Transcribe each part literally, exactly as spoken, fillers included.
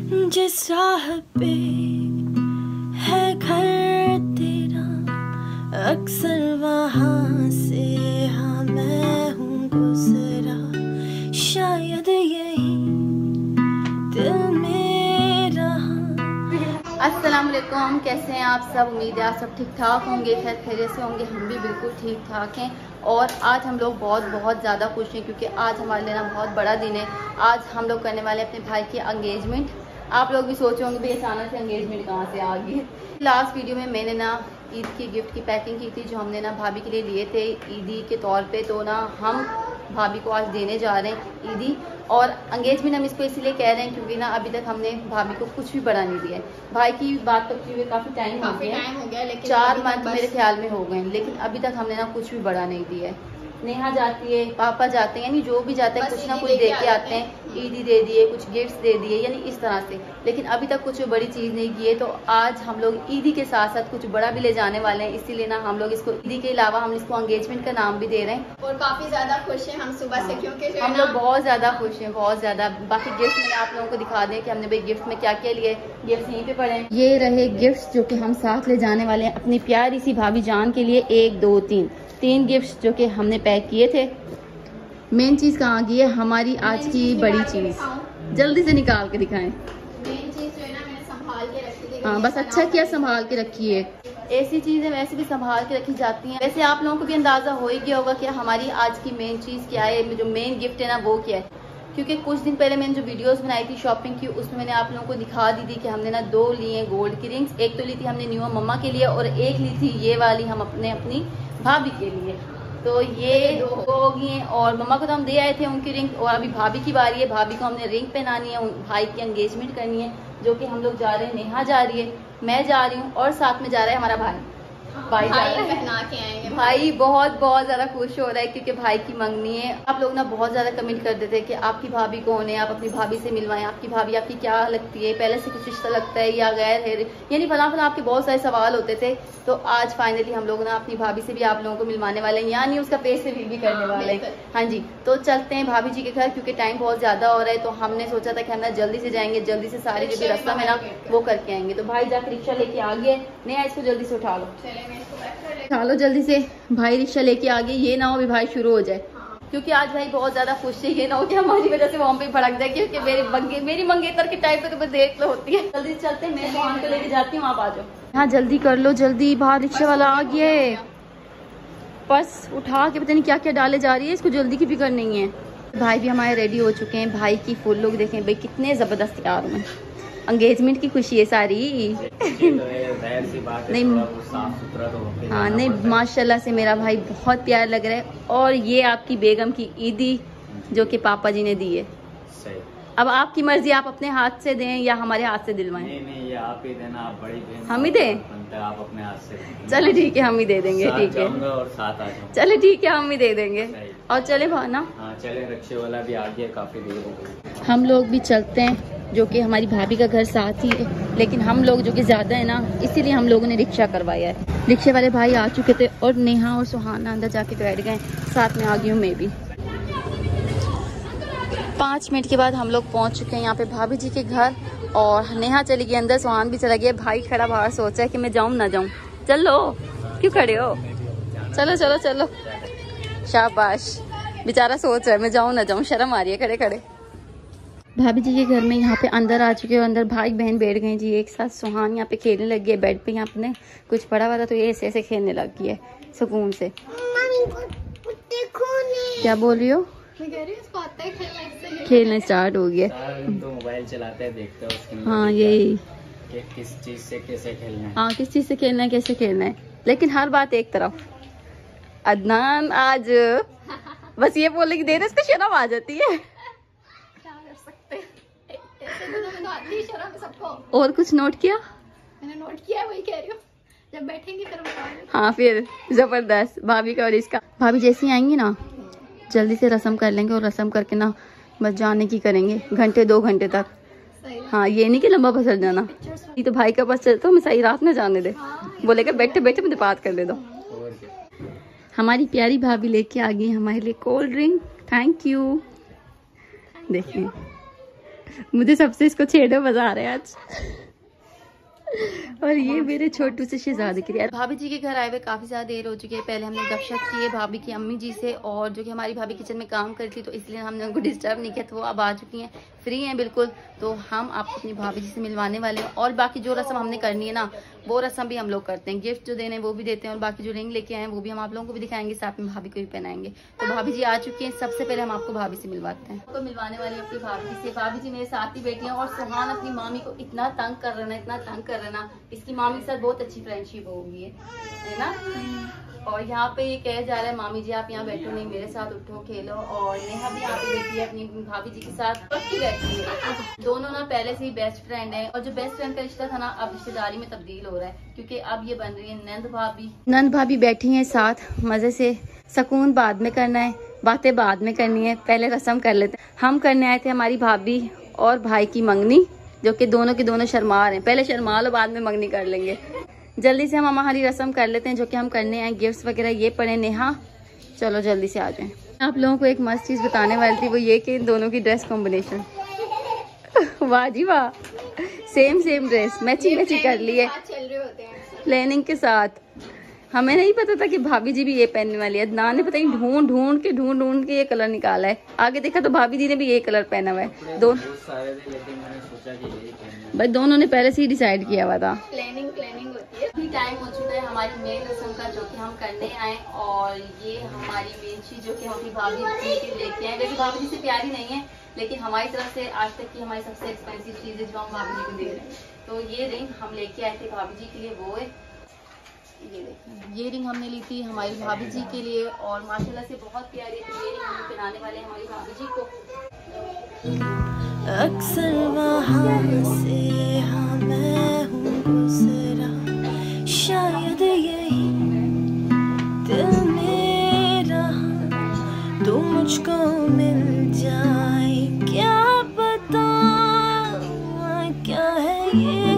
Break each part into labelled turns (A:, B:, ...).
A: जिस राह पे है घर तेरा, अक्सर वहाँ से हाँ मैं हूँ गुजरा, शायद यही दिल मेरा।
B: अस्सलाम वालेकुम, कैसे हैं आप सब? उम्मीद है आप सब ठीक ठाक होंगे, खैर खैरियत से होंगे। हम भी बिल्कुल ठीक ठाक हैं और आज हम लोग बहुत बहुत ज़्यादा खुश हैं क्योंकि आज हमारे लिए ना बहुत बड़ा दिन है। आज हम लोग करने वाले हैं अपने भाई की एंगेजमेंट। आप लोग भी सोच होंगे भाई अचानक से एंगेजमेंट कहाँ से आ गई। लास्ट वीडियो में मैंने ना ईद की गिफ्ट की पैकिंग की थी जो हमने ना भाभी के लिए लिए थे ईदी के तौर पे, तो ना हम भाभी को आज देने जा रहे हैं ईदी। और एंगेजमेंट हम इसको इसीलिए कह रहे हैं क्योंकि ना अभी तक हमने भाभी को कुछ भी बड़ा नहीं दिया है। भाई की बात करते हुए काफ़ी टाइम हो गया है, चार मंथ मेरे ख्याल में हो गए, लेकिन अभी तक हमने ना कुछ भी बड़ा नहीं दिया है। नेहा जाती है, पापा जाते हैं, यानी जो भी जाता है कुछ ना कुछ दे के आते हैं। ईदी दे दिए, कुछ गिफ्ट्स दे दिए, यानी इस तरह से, लेकिन अभी तक कुछ बड़ी चीज़ नहीं की है। तो आज हम लोग ईदी के साथ साथ कुछ बड़ा भी ले जाने वाले हैं, इसीलिए ना हम लोग इसको ईदी के अलावा हम इसको एंगेजमेंट का नाम भी दे रहे हैं।
C: और काफी ज्यादा खुश हैं हम सुबह से, क्योंकि
B: हम लोग बहुत ज्यादा खुश हैं, बहुत ज्यादा। बाकी गिफ्ट मैंने आप लोगों को दिखा दें कि हमने भाई गिफ्ट में क्या क्या लिए। गिफ्ट यहीं पे पड़े हैं, ये रहे गिफ्ट जो कि हम साथ ले जाने वाले हैं अपनी प्यारी सी भाभी जान के लिए। एक दो तीन तीन गिफ्ट जो कि हमने पैक किए थे। मेन चीज कहाँ गई है हमारी आज की बड़ी चीज, जल्दी से निकाल के दिखाएं।
C: मेन चीज जो है ना मैंने संभाल के रखी थी।
B: हाँ बस अच्छा किया संभाल के रखी है। ऐसी चीजें वैसे भी संभाल के रखी जाती हैं। वैसे आप लोगों को भी अंदाजा हो ही गया होगा कि हमारी आज की मेन चीज क्या है, जो मेन गिफ्ट है ना वो क्या है। क्योंकि कुछ दिन पहले मैंने जो वीडियोस बनाई थी शॉपिंग की, उसमें मैंने आप लोगों को दिखा दी थी कि हमने ना दो लिए गोल्ड की रिंग्स। एक तो ली थी हमने न्यू मम्मा के लिए और एक ली थी ये वाली हम अपने अपनी भाभी के लिए। तो ये दो हो गई हैं और मम्मा को तो हम दे आए थे उनकी रिंग, और अभी भाभी की बारी है। भाभी को हमने रिंग पहनानी है, भाई की एंगेजमेंट करनी है, जो कि हम लोग जा रहे हैं। नेहा जा रही है, मैं जा रही हूँ और साथ में जा रहा है हमारा भाई। भाई जा रहा है,
C: के आएंगे।
B: भाई बहुत बहुत ज्यादा खुश हो रहा है क्योंकि भाई की मंगनी है। आप लोग ना बहुत ज्यादा कमेंट कर देते हैं कि आपकी भाभी कौन है, आप अपनी भाभी से मिलवाएं, आपकी भाभी आपकी क्या लगती है, पहले से कुछ रिश्ता लगता है या गैर है, यानी फला फला आपके बहुत सारे सवाल होते थे। तो आज फाइनली हम लोग ना अपनी भाभी से भी आप लोगों को मिलवाने वाले हैं, यानी उसका फेस से भी करने वाले हैं। हाँ जी, तो चलते हैं भाभी जी के घर क्योंकि टाइम बहुत ज्यादा हो रहा है। तो हमने सोचा था कि हम ना जल्दी से जाएंगे, जल्दी से सारे जो भी रास्ता में ना वो करके आएंगे। तो भाई जाकर रिक्शा लेके आ गए। नहीं इसको जल्दी से उठा लो, उठा लो जल्दी से। भाई रिक्शा लेके आ गए, ये ना हो भी भाई शुरू हो जाए क्योंकि आज भाई बहुत ज्यादा खुश है। ये ना हो कि हमारी वजह से वहाँ पे भड़क जाए क्योंकि मेरी मंगे मेरी मंगेतर के टाइम पे तो देख लो होती है। जल्दी से चलते हैं, मैं वहाँ को लेके जाती हूँ, आप आ जाओ। हाँ जल्दी कर लो, जल्दी। बाहर रिक्शा वाला आ गया है, बस उठा के पता नहीं क्या क्या डाले जा रही है, इसको जल्दी की फिक्र नहीं है। भाई भी हमारे रेडी हो चुके हैं। भाई की फुल लुक देखें भाई, कितने जबरदस्त तैयार हुए। एंगेजमेंट की खुशी है सारी। नहीं
D: साफ सुथरा तो
B: हाँ नहीं माशाल्लाह से मेरा भाई बहुत प्यार लग रहा है। और ये आपकी बेगम की ईदी जो कि पापा जी ने दी है।
D: सही।
B: अब आपकी मर्जी, आप अपने हाथ से दें या हमारे हाथ से दिलवाएं।
D: नहीं नहीं ये आप ही देना, आप बड़ी बहन,
B: हम ही दें?
D: आप अपने हाथ से।
B: चले ठीक है, हम ही दे देंगे। ठीक है
D: और साथ आ जाऊंगा।
B: चले ठीक है, हम ही दे देंगे। और चले भाना।
D: हाँ चले, रिक्शे वाला भी आ गया, काफी देर हो गई।
B: हम लोग भी चलते हैं, जो कि हमारी भाभी का घर साथ ही है, लेकिन हम लोग जो कि ज्यादा है ना इसीलिए हम लोगों ने रिक्शा करवाया है। रिक्शे वाले भाई आ चुके थे और नेहा और सुहाना अंदर जाके बैठ गए, साथ में आ गई हूँ मैं भी। पाँच मिनट के बाद हम लोग पहुंच चुके हैं यहाँ पे भाभी जी के घर और नेहा चली गई अंदर, सुहान भी चला गया। भाई खड़ा बाहर सोचा है कि मैं जाऊँ ना जाऊँ। चलो क्यों खड़े हो, चलो चलो चलो। शाबाश, बेचारा सोच रहा है मैं जाऊँ ना जाऊँ, शर्म आ रही है खड़े खड़े। भाभी जी के घर में यहाँ पे अंदर आ चुके हो, अंदर भाई बहन बैठ गए जी एक साथ। सुहान यहाँ पे खेलने लग गई है बेड पे, यहाँ पे कुछ पड़ा हुआ था तो ये ऐसे ऐसे खेलने लग गई है सुकून से। क्या बोल रही हो?
C: मैं कह रही हूँ इसको आता है खेलना, इससे
B: खेलना स्टार्ट हो गया।
D: तो मोबाइल चलाते हैं, देखते हैं उसके
B: हाँ यही
D: कि किस चीज से कैसे खेलना है।
B: हाँ किस चीज से खेलना है, कैसे खेलना है, लेकिन हर बात एक तरफ। अदनान आज बस ये बोलने की देर है, इसको शर्म आ जाती है। सबको और कुछ नोट किया?
C: मैंने नोट किया है, वही कह रही हूँ, जब बैठेंगे फिर बताऊंगी।
B: हाँ फिर जबरदस्त भाभी का और इसका। भाभी जैसे ही आएंगी ना जल्दी से रस्म कर लेंगे और रस्म करके ना बस जाने की करेंगे, घंटे दो घंटे तक। हाँ ये नहीं कि लंबा फंसल जाना। ये तो भाई का बस चलता हूँ, सही रात में जाने दे, बोलेगा बैठे बैठे मुझे बात कर ले दो। हमारी प्यारी भाभी लेके आ गई हमारे लिए कोल्ड ड्रिंक, थैंक यू। देखिए मुझे सबसे इसको छेड़ो मजा आ रहा है आज। और ये मेरे छोटू से शहजादे के लिए। भाभी जी के घर आए हुए काफ़ी ज़्यादा देर हो चुकी है। पहले हमने गपशप की है भाभी की अम्मी जी से, और जो कि हमारी भाभी किचन में काम करती थी तो इसलिए हमने उनको डिस्टर्ब नहीं किया, तो वो अब आ चुकी हैं, फ्री हैं बिल्कुल। तो हम आपको अपनी भाभी जी से मिलवाने वाले हैं, और बाकी जो रस्म हमने करनी है ना वो रस्म भी हम लोग करते हैं। गिफ्ट जो देने हैं वो भी देते हैं, और बाकी जो रिंग लेके आए हैं वो भी हम आप लोगों को भी दिखाएंगे, साथ में भाभी को भी पहनाएंगे। तो भाभी जी आ चुकी हैं, सबसे पहले हम आपको भाभी से मिलवाते हैं। आपको मिलवाने वाली अपनी भाभी से। भाभी जी मेरे साथ ही बैठी हैं, और सुहान अपनी मामी को इतना तंग कर रहा है, इतना तंग कर रहा है। इसकी मामी के साथ बहुत अच्छी फ्रेंडशिप हो गई है, है ना। और यहाँ पे ये कह जा रहा है मामी जी आप यहाँ बैठो नहीं, मेरे साथ उठो खेलो। और नेहा भी यहाँ पे बैठी है अपनी भाभी जी के साथ, पक्की बैठी है। दोनों ना पहले से ही बेस्ट फ्रेंड है, और जो बेस्ट फ्रेंड का रिश्ता था ना अब रिश्तेदारी में तब्दील हो रहा है, क्योंकि अब ये बन रही है नंद भाभी। नंद भाभी बैठी है साथ मजे से। सुकून बाद में करना है, बातें बाद में करनी है, पहले रस्म कर लेते हैं। हम करने आए थे हमारी भाभी और भाई की मंगनी, जो कि दोनों के दोनों शर्मा रहे हैं। पहले शर्मा लो, बाद में मंगनी कर लेंगे। जल्दी से हम हमारी रस्म कर लेते हैं जो कि हम करने आए। गिफ्ट्स वगैरह ये पड़े नेहा, चलो जल्दी से आ जाएं। आप लोगों को एक मस्त चीज़ बताने वाली थी, वो ये कि इन दोनों की ड्रेस कॉम्बिनेशन वाह जी वाह, same same dress matching matching कर ली है प्लानिंग के साथ। हमें नहीं पता था कि भाभी जी भी ये पहनने वाली है। अदनान ने पता नहीं ढूंढ ढूंढ के ढूंढ ढूंढ के ये कलर निकाला है। आगे देखा तो भाभी जी ने भी ये कलर पहना हुआ है। दोनों भाई दोनों ने पहले से ही डिसाइड किया हुआ था।
C: प्लानिंग प्लानिंग होती है।
B: अभी टाइम हो चुका है हमारी मेन रस्म का, जो कि हम करने आए। और ये हमारी मेन चीज जो कि हम अपनी भाभी जी के लेके आए। वैसे भाभी जी से प्यारी नहीं है, लेकिन हमारी तरफ से आज तक की हमारी सबसे एक्सपेंसिव चीज है जो हम भाभी जी को दे रहे हैं। तो ये रिंग हम लेके आए थे भाभी जी के लिए, वो है ये देखिए। ये रिंग हमने ली थी हमारी भाभी जी के लिए, और माशाल्लाह से बहुत प्यारी है। ये रिंग हम पहनाने वाले हैं हमारी भाभी जी को।
A: अक्सर वहाँ से हाँ मैं हूँ गुज़रा, शायद यही दिल मेरा तो मुझको मिल जाए। क्या पता क्या है ये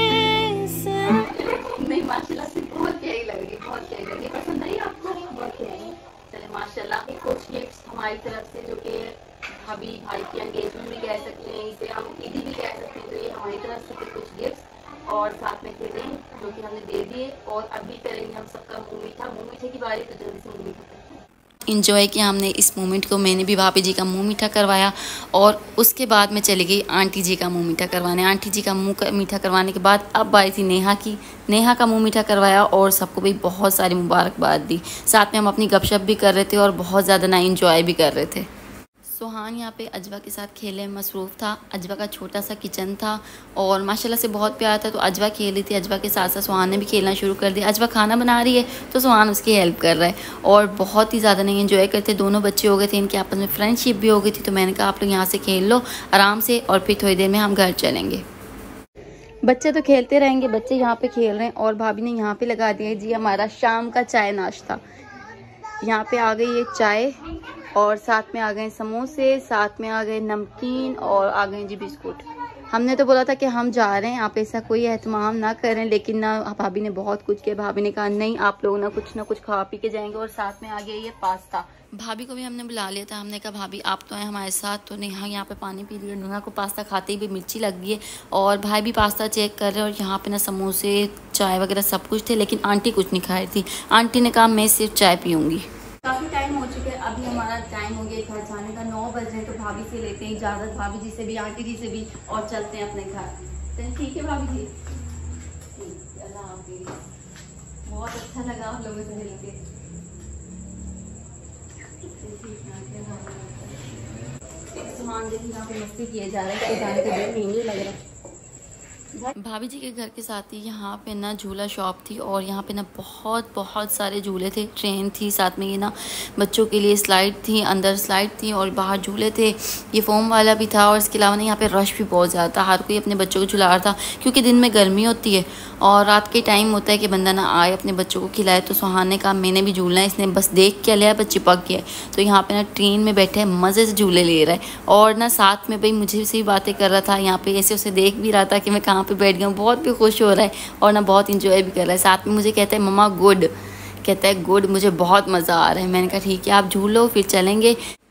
B: नहीं, माशाल्लाह से बहुत प्यारी लग रही है, बहुत प्यारी लग रही है। पसंद आई आपको? बहुत प्यारी। चले माशाल्लाह। कुछ गिफ्ट्स हमारी तरफ से जो कि भाभी भाई की एंगेजमेंट भी कह सकते हैं, इसे हम ईदी भी कह सकते हैं। तो ये हमारी तरफ से कुछ गिफ्ट्स, और साथ में थे रिंग जो कि हमने दे दिए। और अभी करेंगे हम सबका मुँह मीठा। मुँह मीठे की बारी, तो जल्दी से मुँह मीठा करते हैं। इंजॉय किया हमने इस मोमेंट को। मैंने भी भाभी जी का मुंह मीठा करवाया, और उसके बाद मैं चली गई आंटी जी का मुंह मीठा करवाने। आंटी जी का मुंह मीठा करवाने के बाद अब आई थी नेहा की। नेहा का मुंह मीठा करवाया, और सबको भी बहुत सारी मुबारकबाद दी। साथ में हम अपनी गपशप भी कर रहे थे, और बहुत ज़्यादा ना इंजॉय भी कर रहे थे। सुहान यहाँ पे अजवा के साथ खेलने में मसरूफ़ था। अजवा का छोटा सा किचन था, और माशाल्लाह से बहुत प्यारा था। तो अजवा खेल रही थी, अजवा के साथ साथ सुहान ने भी खेलना शुरू कर दिया। अजवा खाना बना रही है तो सुहान उसकी हेल्प कर रहा है, और बहुत ही ज़्यादा नहीं एंजॉय करते। दोनों बच्चे हो गए थे, इनके आपस में फ्रेंडशिप भी हो गई थी। तो मैंने कहा आप लोग यहाँ से खेल लो आराम से, और फिर थोड़ी देर में हम घर चलेंगे। बच्चे तो खेलते रहेंगे, बच्चे यहाँ पे खेल रहे हैं। और भाभी ने यहाँ पे लगा दिया जी हमारा शाम का चाय नाश्ता। यहाँ पे आ गई ये चाय, और साथ में आ गए समोसे, साथ में आ गए नमकीन, और आ गए जी बिस्कुट। हमने तो बोला था कि हम जा रहे हैं, आप ऐसा कोई एहतमाम ना करें, लेकिन ना भाभी ने बहुत कुछ किया। भाभी ने कहा नहीं आप लोग ना कुछ ना कुछ खा पी के जाएंगे। और साथ में आ गया ये पास्ता। भाभी को भी हमने बुला लिया था। हमने कहा भाभी आप तो आए हमारे साथ। तो नेहा यहाँ पे पानी पी रही है। नेहा को पास्ता खाते ही भी मिर्ची लग गई है, और भाई भी पास्ता चेक कर रहे हैं। और यहाँ पे ना समोसे चाय वगैरह सब कुछ थे, लेकिन आंटी कुछ नहीं खा रही थी। आंटी ने कहा मैं सिर्फ चाय पीऊँगी। काफ़ी टाइम हो चुका है, अभी हमारा टाइम हो गया घर जाने का। नौ बज रहे हैं, तो भाभी से लेते हैं इजाज़त, भाभी जी से भी, आंटी जी से भी, और चलते हैं अपने घर। ठीक है भाभी जी, अल्लाह हाफ़िज़। बहुत अच्छा लगा आप लोगों से मिलके। सामान देखिए यहाँ पे मस्ती किए जा रहे हैं, जाने के लिए नहीं लग रहा। भाभी जी के घर के साथ ही यहाँ पे ना झूला शॉप थी, और यहाँ पे ना बहुत बहुत सारे झूले थे। ट्रेन थी, साथ में ये ना बच्चों के लिए स्लाइड थी, अंदर स्लाइड थी, और बाहर झूले थे। ये फोम वाला भी था, और इसके अलावा ना यहाँ पे रश भी बहुत ज़्यादा था। हर कोई अपने बच्चों को झुला रहा था, क्योंकि दिन में गर्मी होती है और रात के टाइम होता है कि बंदा ना आए अपने बच्चों को खिलाए। तो सुहान ने कहा मैंने भी झूलना है। इसने बस देख के लिया, बस चिपक गया। तो यहाँ पे ना ट्रेन में बैठे मज़े से झूले ले रहा है, और ना साथ में भाई मुझे से भी बातें कर रहा था। यहाँ पे ऐसे उसे देख भी रहा था कि मैं कहाँ पे बैठ गया हूँ। बहुत भी खुश हो रहा है, और ना बहुत इंजॉय भी कर रहा है। साथ में मुझे कहता है मम्मा गुड, कहता है गुड, मुझे बहुत मज़ा आ रहा है। मैंने कहा ठीक है आप झूलो, फिर चलेंगे।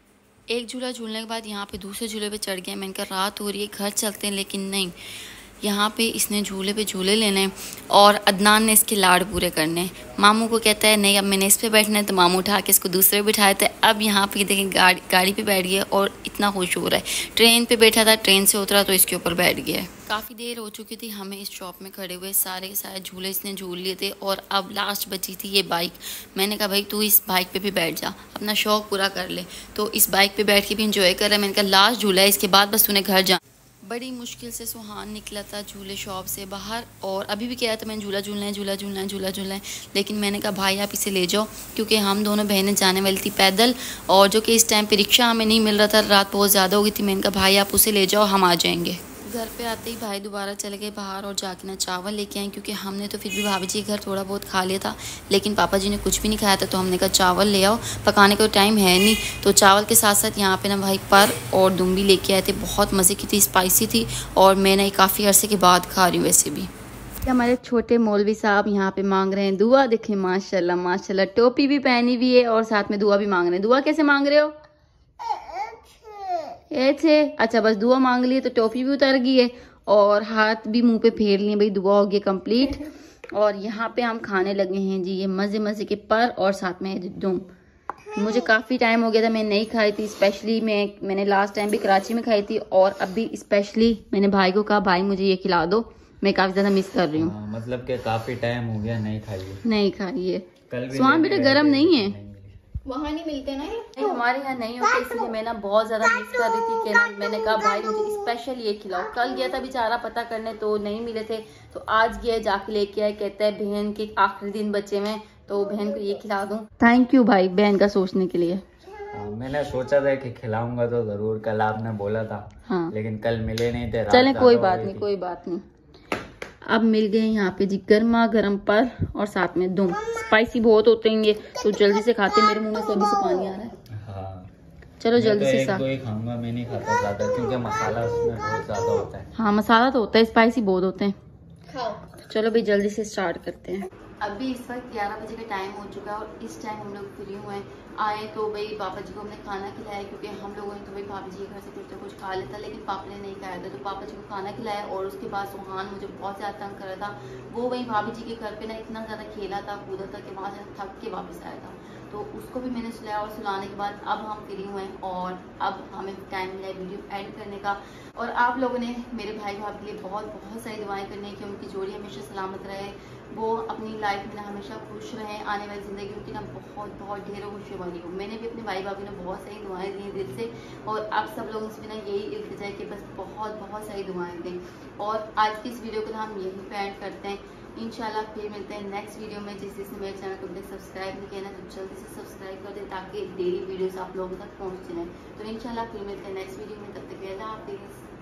E: एक झूला झूलने के बाद यहाँ पे दूसरे झूले पे चढ़ गए। मैंने कहा रात हो रही है, घर चलते हैं, लेकिन नहीं, यहाँ पे इसने झूले पे झूले लेने हैं और अदनान ने इसके लाड़ पूरे करने हैं। मामू को कहता है नहीं अब मैंने इस पे बैठना है, तो मामू उठा के इसको दूसरे पे बिठाए थे। अब यहाँ पे देखें गाड़ी गाड़ी पे बैठ गया और इतना खुश हो रहा है। ट्रेन पे बैठा था, ट्रेन से उतरा तो इसके ऊपर बैठ गया है। काफ़ी देर हो चुकी थी हमें इस शॉप में खड़े हुए, सारे के सारे झूले इसने झूल लिए थे और अब लास्ट बची थी ये बाइक। मैंने कहा भाई तू इस बाइक पे भी बैठ जा, अपना शौक़ पूरा कर ले। तो इस बाइक पे बैठ के भी इंजॉय कर रहा है। मैंने कहा लास्ट झूला है, इसके बाद बस तूने घर जा। बड़ी मुश्किल से सुहान निकला था झूले शॉप से बाहर और अभी भी कह रहा था मैंने झूला झूलना है, झूला झूलना है, झूला झूलना है। लेकिन मैंने कहा भाई आप इसे ले जाओ, क्योंकि हम दोनों बहनें जाने वाली थी पैदल और जो कि इस टाइम पे रिक्शा हमें नहीं मिल रहा था, रात बहुत ज़्यादा हो गई थी। मैंने कहा भाई आप उसे ले जाओ, हम आ जाएंगे। घर पे आते ही भाई दोबारा चले गए बाहर और जाके ना चावल लेके आए, क्योंकि हमने तो फिर भी भाभी जी के घर थोड़ा बहुत खा लिया था, लेकिन पापा जी ने कुछ भी नहीं खाया था। तो हमने कहा चावल ले आओ, पकाने का टाइम है नहीं। तो चावल के साथ साथ यहाँ पे ना भाई पर और दुम भी लेके आए थे, बहुत मज़े की थी, स्पाइसी थी और मैं ना काफ़ी अरसे के बाद खा रही हूँ वैसे भी। हमारे छोटे मौलवी साहब यहाँ पे मांग रहे हैं दुआ। देखें माशाल्लाह माशाल्लाह, टोपी भी पहनी हुई है और साथ में दुआ भी मांग रहे हैं। दुआ कैसे मांग रहे हो? ऐसे। अच्छा बस दुआ मांग लिए तो टोपी भी उतर गई है और हाथ भी मुंह पे फेर लिए। भाई दुआ हो गई कंप्लीट। और यहाँ पे हम खाने लगे हैं जी ये मज़े मज़े के पर और साथ में दुम। मुझे काफ़ी टाइम हो गया था, मैं नहीं खाई थी। स्पेशली मैं मैंने लास्ट टाइम भी कराची में खाई थी और अब भी स्पेशली मैंने भाई को कहा भाई मुझे ये खिला दो, मैं काफ़ी ज़्यादा मिस कर रही हूँ।
D: मतलब कि काफ़ी टाइम हो गया नहीं खाई
E: नहीं खाई है। स्वान बेटा गर्म नहीं है,
C: वहाँ नहीं मिलते ना ये,
B: नहीं हमारे यहाँ नहीं होते, इसलिए मैं ना बहुत ज़्यादा मिस कर रही थी कि ना मैंने कहा भाई मुझे स्पेशल ये खिलाओ। कल गया था बेचारा पता करने तो नहीं मिले थे, तो आज गया जाके लेके आए। कहता है बहन के आखिरी दिन बच्चे में तो बहन को ये खिला दूँ। थैंक यू भाई बहन का सोचने के लिए।
D: मैंने सोचा था कि खिलाऊंगा तो जरूर, कल आपने बोला था। हाँ। लेकिन कल मिले नहीं थे।
E: चलें कोई बात नहीं कोई बात नहीं। अब मिल गए यहाँ पे जी गर्मा गर्म पर और साथ में दुम। स्पाइसी बहुत होते हैं ये, तो जल्दी से खाते, मेरे मुंह में से अभी से पानी आ रहा है।
D: हाँ।
E: चलो जल्दी
D: तो
E: से
D: एक दो ही खाऊंगा, मैं नहीं खाता ज्यादा क्योंकि मसाला उसमें बहुत ज्यादा होता है।
E: हाँ मसाला तो होता है, स्पाइसी बहुत होते हैं।
C: खाओ।
E: चलो भाई जल्दी से स्टार्ट करते हैं।
B: अभी इस वक्त ग्यारह बजे का टाइम हो चुका है और इस टाइम हम लोग फ्री हुए आए तो भाई पापा जी को हमने खाना खिलाया, क्योंकि हम लोगों ने तो भाई भाभी जी के घर से कुछ तो कुछ खा लेता, लेकिन पापा ने नहीं खाया था। तो पापा जी को खाना खिलाया और उसके बाद सुहान मुझे बहुत ज़्यादा तंग कर रहा था। वो वही भाभी जी के घर पे ना इतना ज़्यादा खेला था कूदा था कि वहाँ से थक के वापस आया था। तो उसको भी मैंने सुलाया और सुलाने के बाद अब हम फ्री हुए और अब हमें टाइम मिला है वीडियो एड करने का। और आप लोगों ने मेरे भाई भाभी के लिए बहुत बहुत सारी दुआएं करनी है कि उनकी जोड़ी हमेशा सलामत रहे, वो अपनी लाइफ में ना हमेशा खुश रहें, आने वाली ज़िंदगी उनकी ना बहुत बहुत ढेरों खुशियों वाली हो। मैंने भी अपने भाई भाभी ने बहुत सारी दुआएं दी दिल से और आप सब लोगों से भी ना यही इल्तिजा है कि बस बहुत बहुत सारी दुआएं दें। और आज की इस वीडियो को हम यहीं पे एंड करते हैं। इंशाल्लाह फिर मिलते हैं नेक्स्ट वीडियो में। जिस जिसने मेरे चैनल को अभी तक सब्सक्राइब नहीं किया ना तो जल्दी से सब्सक्राइब कर दें ताकि डेली वीडियोस आप लोगों तक पहुँचते रहें। तो इंशाल्लाह फिर मिलते हैं नेक्स्ट वीडियो में, तब तक के लिए अल्लाह हाफिज़।